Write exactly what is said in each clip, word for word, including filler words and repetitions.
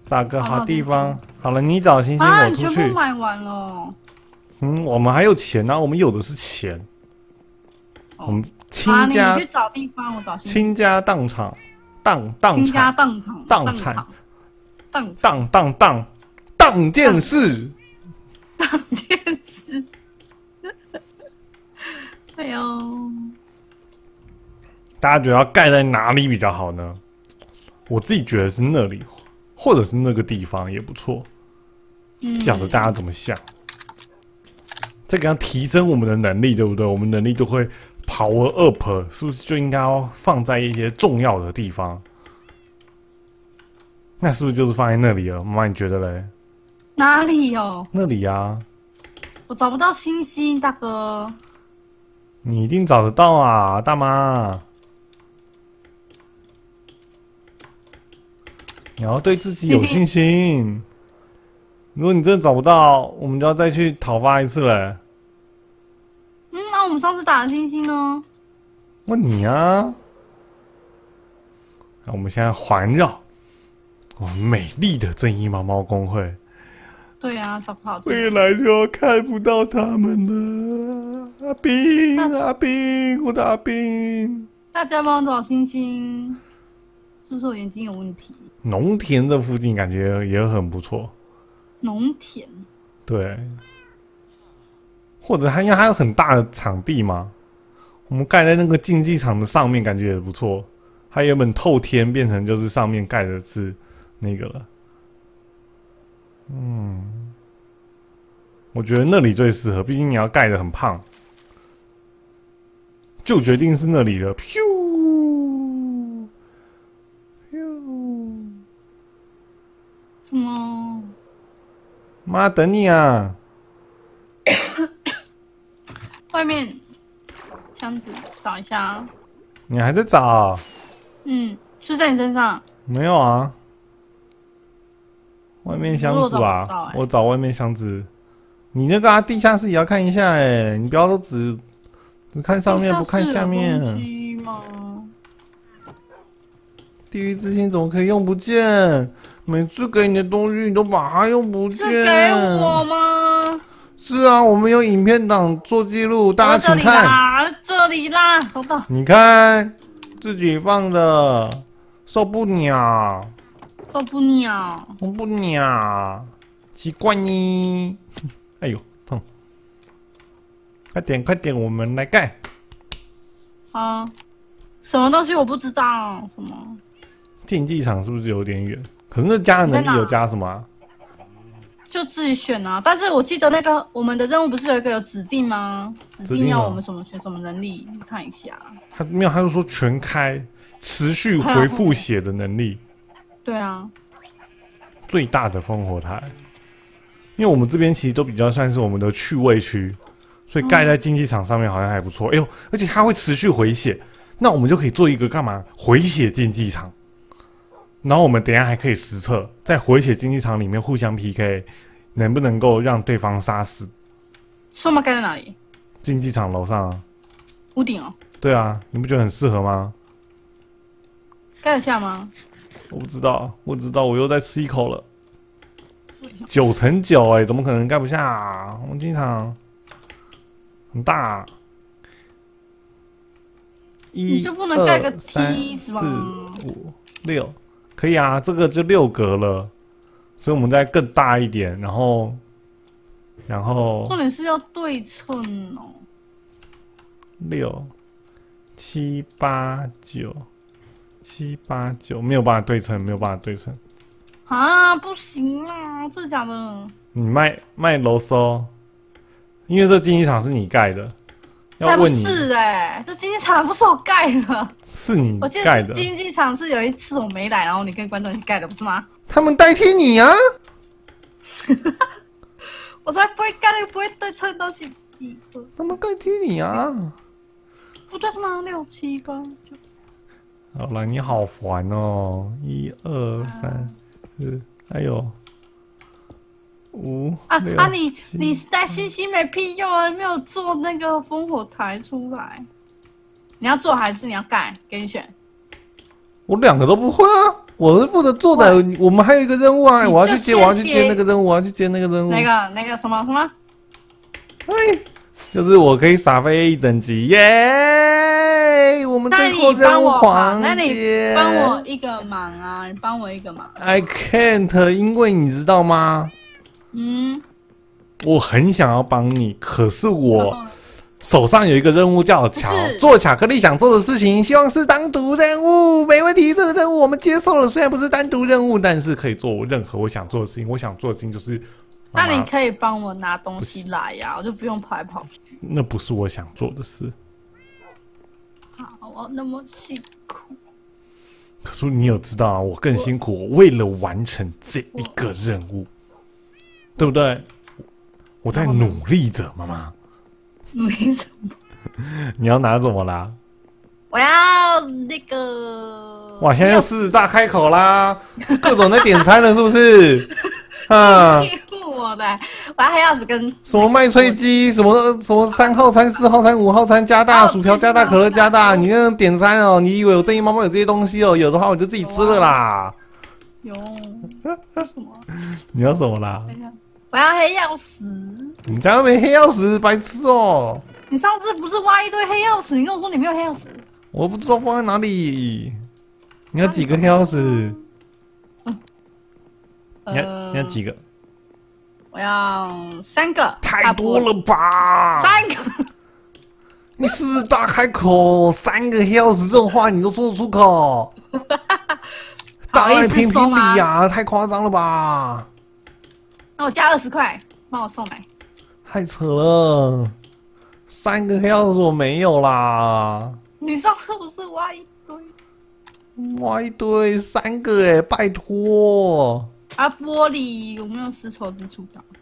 找个好地方。好了，你找星星， 啊， 我出去。 你全部买完了。 嗯，我们还有钱呢、啊，我们有的是钱。 哦、 我们倾啊， 家、 你去找地方，我找星星。 倾家荡产，荡荡倾家产， 荡产， 荡产， 荡荡荡荡荡件事， 荡件事。哎呦， 大家觉得要盖在哪里比较好呢？我自己觉得是那里，或者是那个地方也不错。 嗯， 不晓得大家怎么想？这个要提升我们的能力，对不对？我们能力就会 power up， 是不是就应该要放在一些重要的地方？那是不是就是放在那里了？妈妈，你觉得嘞？ 哪里有？ 那里啊， 我找不到星星，大哥。 你一定找得到啊，大妈。你要对自己有信心。如果你真的找不到，我们就要再去讨伐一次了。 嗯，那我们上次打的星星呢？ 问你啊。那我们现在环绕我们美丽的正义毛毛公会。 对啊，找不到。 未来就要看不到他们了。阿斌，阿斌，我的阿斌。 大家帮我找星星，是不是我眼睛有问题？ 农田这附近感觉也很不错。 农田。 对。或者它因为它有很大的场地嘛，我们盖在那个竞技场的上面，感觉也不错。它原本透天变成就是上面盖的是那个了。嗯，我觉得那里最适合，毕竟你要盖得很胖，就决定是那里了。咻咻， 什么？ 妈等你啊！ 外面箱子找一下。 你还在找？ 嗯，是在你身上。 没有啊。外面箱子吧， 我 找,、欸、 我找外面箱子。你那个啊，地下室也要看一下哎、欸，你不要都只只看上面不看下面。地狱之心怎么可以用不见？每次给你的东西你都把它用不见。 是给我吗？ 是啊，我们有影片档做记录，大家请看。 这里啦，找到。 你看自己放的，受不了。 受不了， 受不了，奇怪呢。哎呦，痛！快点，快点，我们来盖。 啊，什么东西我不知道？什么？ 竞技场是不是有点远？可是那加的能力有加什么、啊？ 就自己选啊。但是我记得那个我们的任务不是有一个有指定吗？指定要我们什么选什么能力？看一下。 他没有，他就说全开，持续回复血的能力。 对啊， 最大的烽火台，因为我们这边其实都比较算是我们的趣味区，所以盖在竞技场上面好像还不错。哎呦，而且它会持续回血，那我们就可以做一个干嘛？回血竞技场。然后我们等一下还可以实测，在回血竞技场里面互相 P K， 能不能够让对方杀死？ 说嘛，盖在哪里？ 竞技场楼上啊。 屋顶哦。 对啊，你不觉得很适合吗？ 盖得下吗？ 我不知道，我知道，我又再吃一口了。九乘九，哎，怎么可能盖不下、啊？我们经常很大、啊。 你就不能盖个梯四五六，可以啊，这个就六格了，所以我们再更大一点，然后，然后。 重点是要对称哦。 六、七、八、九。七八九没有办法对称，没有办法对称啊！不行啊，真的假的？ 你卖卖楼搜，因为这竞技场是你盖的，要问你。 是哎、欸，这竞技场不是我盖的， 是你我记盖的。 得竞技场是有一次我没来，然后你跟观众一起盖的，不是吗？ 他们代替你啊！ 我才不会盖那个不会对称的东西。一二， 他们代替你啊！ 不对吗？六七八九。 好了，你好烦哦！一二三四，还有五啊六啊！你你带星星没屁用啊！没有做那个烽火台出来。你要做还是你要盖？给你选。 我两个都不会啊！ 我是负责做的。我们还有一个任务啊，我要去接，我要去接接那个任务，我要去接那个任务。 那个那个什么什么？ 哎，就是我可以撒飞一整集耶！我们最后任务狂那你接。 帮我一个忙啊！你帮我一个忙。 I can't， 因为你知道吗？ 嗯， 我很想要帮你，可是我手上有一个任务叫巧做巧克力想做的事情，希望是单独任务，没问题。这个任务我们接受了，虽然不是单独任务，但是可以做任何我想做的事情。我想做的事情就是妈妈， 那你可以帮我拿东西来呀、啊，我就不用跑来跑去。 那不是我想做的事。 好，我那么辛苦。 可是你有知道啊？我更辛苦，我为了完成这一个任务，对不对？我在努力着，妈妈。 努力什么？ 你要拿什么啦？ 我要那个。 哇！现在又狮子大开口啦，各种在点餐了，是不是？啊！ 欺负我的，我要黑钥匙跟什么麦脆鸡，什么什么三号餐、四号餐、五号餐加大，薯条加大，可乐加大。你那个点餐哦，你以为我正义妈妈有这些东西哦？有的话我就自己吃了啦。 有什么？ 你要什么啦？ 我要黑钥匙。 你家又没黑钥匙，白痴哦！ 你上次不是挖一堆黑钥匙？你跟我说你没有黑钥匙。 我不知道放在哪里。你要几个黑钥匙？你要你要几个？ 我要三个。 太多了吧？ 三个。 你狮子大开口，三个黑钥匙这种话你都说得出口？大爱评评理呀，太夸张了吧？ 那我加二十块，帮我送来。 太扯了，三个黑钥匙我没有啦。 你上次不是挖一堆？ 挖一堆，三个哎，拜托。 啊，玻璃有没有丝绸之处的？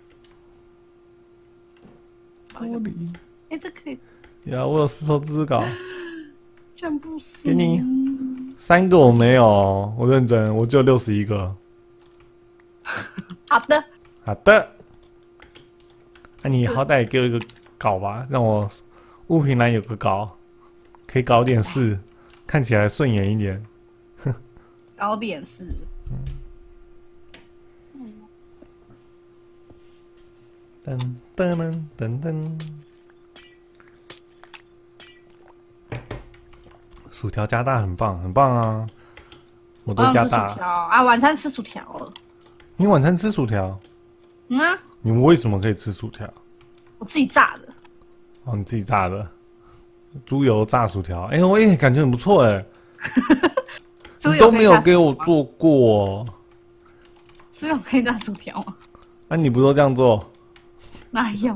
玻璃， 哎、欸，这可以。 呀，我有丝绸之稿。 全部是。 给你三个，我没有，我认真，我只有六十一个。 好的。 好的。那、啊、你好歹给我一个稿吧，让我物品栏有个稿，可以搞点事，看起来顺眼一点。 搞点事。 噔噔噔噔噔。薯条加大很棒，很棒啊！我都加大薯条啊，晚餐吃薯条了。 你晚餐吃薯条？ 嗯啊。 你为什么可以吃薯条？ 我自己炸的。 哦，你自己炸的，猪油炸薯条。哎、欸，我也感觉很不错哎。你都没有给我做过。 猪油可以炸薯条吗？ 啊，你不都这样做？ 哪有？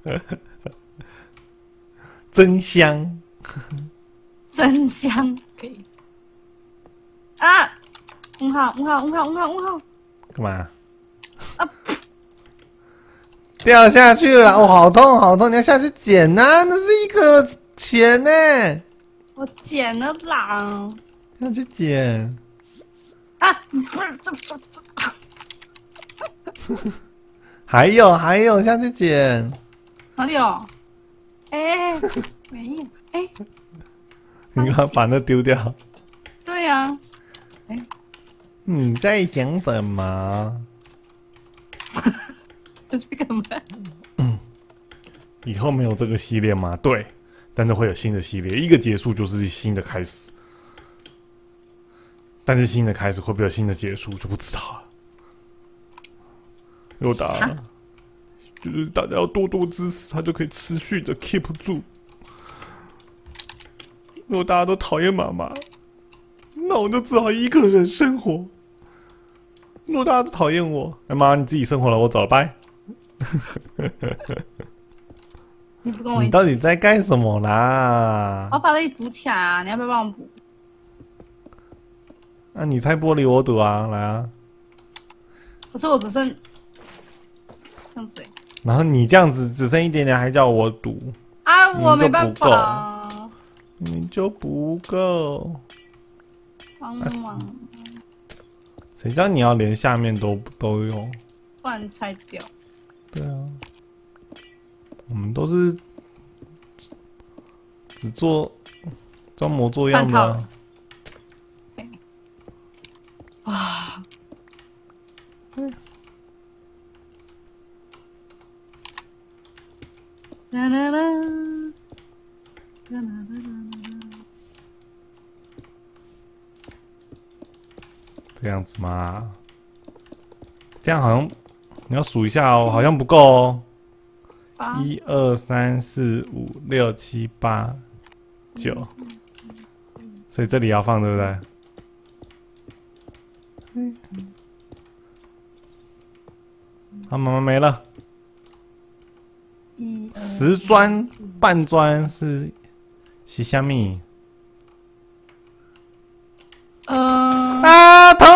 真香。 真香，可以。啊！五号，五号，五号，五号，五号。 干嘛？啊！掉下去了！哦，好痛，好痛！你要下去捡呐、啊，那是一个钱呢、欸。 我捡了啦。 要去捡。 啊！不是，这这这。还有，还有，下去捡。 哪里有？哎、欸，没有。哎、欸。 你刚刚把那丢掉。 对呀、啊。哎、欸， 你在想什么？ 这是干嘛？ 嗯，以后没有这个系列吗？对，但是会有新的系列，一个结束就是新的开始。但是新的开始会不会有新的结束就不知道了。又打了，就是大家要多多支持，他就可以持续的 keep 住。如果大家都讨厌妈妈，那我就只好一个人生活。如果大家都讨厌我，哎妈，你自己生活了，我走了，拜。 你不跟我一起？ 你到底在干什么啦？ 我把那里补起来啊！你要不要帮我补？ 那、啊、你拆玻璃，我赌啊，来啊！ 可是我只剩这样子、欸、 然后你这样子只剩一点点，还叫我赌啊？我没办法。 你就不够， 帮忙！ 谁叫你要连下面都都用？ 不然拆掉。 对啊，我们都是只做装模作样的、啊。 哇！嗯。啦啦啦，啦啦啦啦。 这样子嘛，这样好像你要数一下哦，好像不够哦。一二三四五六七八九，所以这里要放，对不对？嗯。啊，妈妈没了。十砖半砖是是虾米？ 嗯。 啊，疼！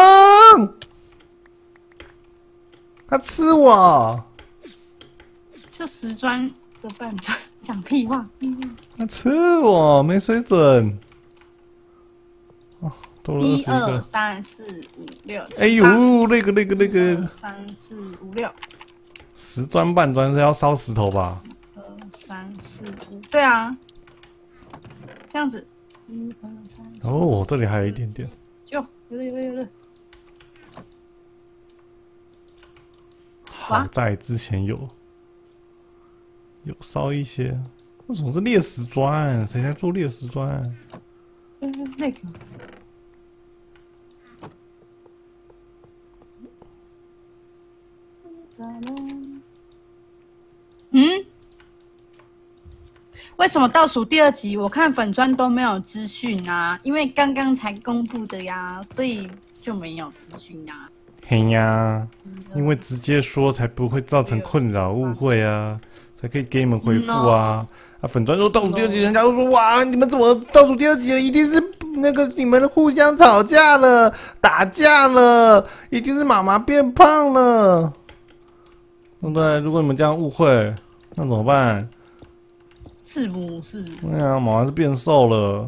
他吃我。 就十砖的半砖，讲屁话！ 他吃我，没水准。哦，多了一二三四五六七。 哎呦，那个那个那个。 三四五六。 十砖半砖是要烧石头吧？ 二三四五，对啊，这样子。一二三四。 哦，这里还有一点点。 就有了有了有了。 好在之前有。有烧一些，为什么是裂石砖？谁在做裂石砖？ 嗯，那个。嗯？为什么倒数第二集我看粉砖都没有资讯啊？因为刚刚才公布的呀，所以就没有资讯呀。 嘿呀，因为直接说才不会造成困扰、误会啊。才可以给你们回复啊！ No. 啊，粉砖说倒数第二集，人家都说哇，你们怎么倒数第二集了？一定是那个你们互相吵架了、打架了，一定是妈妈变胖了，对不对？如果你们这样误会，那怎么办？ 是不是？ 对啊，妈妈是变瘦了。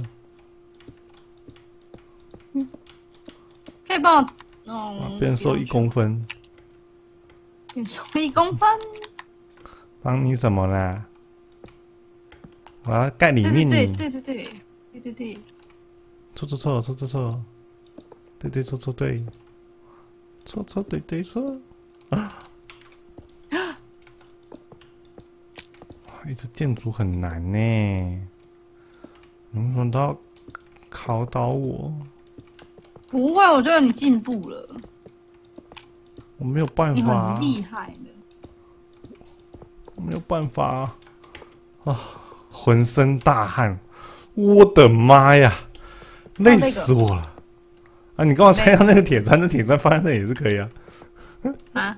嗯，可以帮我，嗯， 啊、变瘦一公分。 变瘦一公分。 帮你什么啦？我要盖里面你。 对对对对对对对。 错错错错错错，对对错错对，错错对对错。啊！哇，这建筑很难呢，能不能到考倒我？ 不会，我觉得你进步了。 我没有办法。 你很厉害的。 没有办法啊！浑身大汗，我的妈呀，累死我了！啊，你跟我拆掉那个铁砖，那铁砖放在那也是可以啊。啊，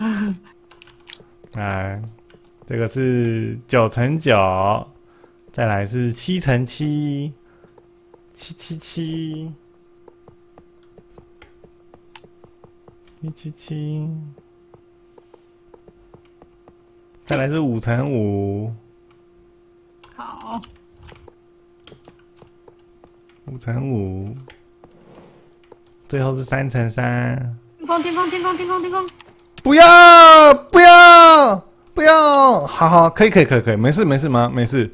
哎，这个是九乘九，再来是七乘七，七七七，七七七。再来是五乘五， 好， 五乘五，最后是三乘三。 天空，天空，天空，天空，天空！ 不要，不要，不要！好好，可以，可以，可以，可以，没事，没事吗？没事，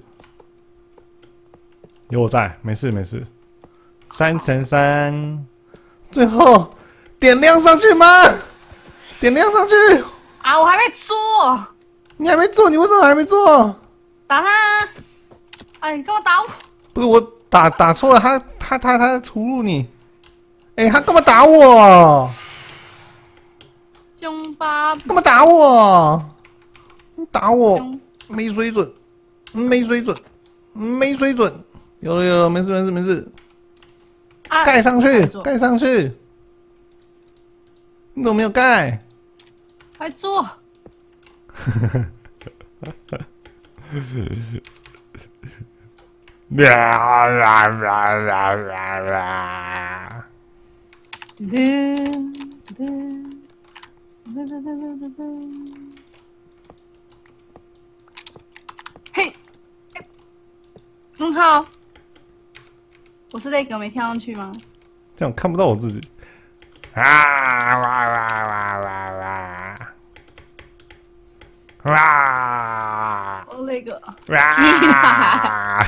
有我在，没事，没事。三乘三，最后点亮上去吗？点亮上去！ 啊，我还没做。 你还没做，你为什么还没做？ 打他！哎，你干嘛打我？ 不是我打打错了，他他他他屠戮你。哎、欸，他干嘛打我？ 凶巴！ 干嘛打我？打我！没水准，没水准，没水准。有了有了，没事没事没事。啊、盖上去，盖上去。你怎么没有盖？ 快做！ 呵呵呵呵啦啦啦啦啦啦！ 嘿，很好。我是那个没跳上去吗？ 这样看不到我自己。啊哇哇哇哇哇！哇！ 我那个哇！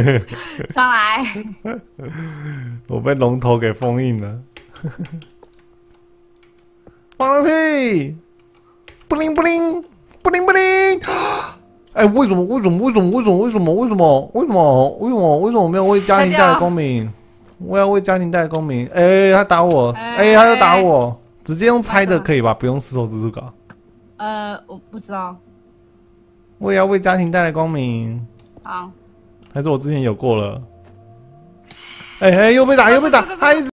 上来！ 我被龙头给封印了。 放上去，不灵不灵不灵不灵。哎，为什么？为什么？为什么？为什么？为什么？为什么？为什么？为什么？为什么我没有为家庭带来光明？我要为家庭带来光明。哎，他打我！哎，他要打我！直接用猜的可以吧？不用丝绸之路稿。 呃，我不知道。 我也要为家庭带来光明。 好。 还是我之前有过了？哎哎，又被打，又被打，他一直。